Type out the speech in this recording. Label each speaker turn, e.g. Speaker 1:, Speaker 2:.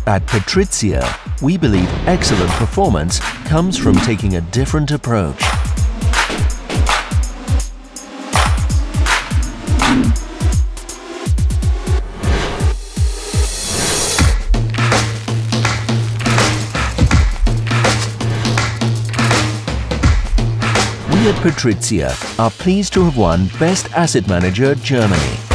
Speaker 1: At PATRIZIA, we believe excellent performance comes from taking a different approach. We at PATRIZIA are pleased to have won Best Asset Manager Germany.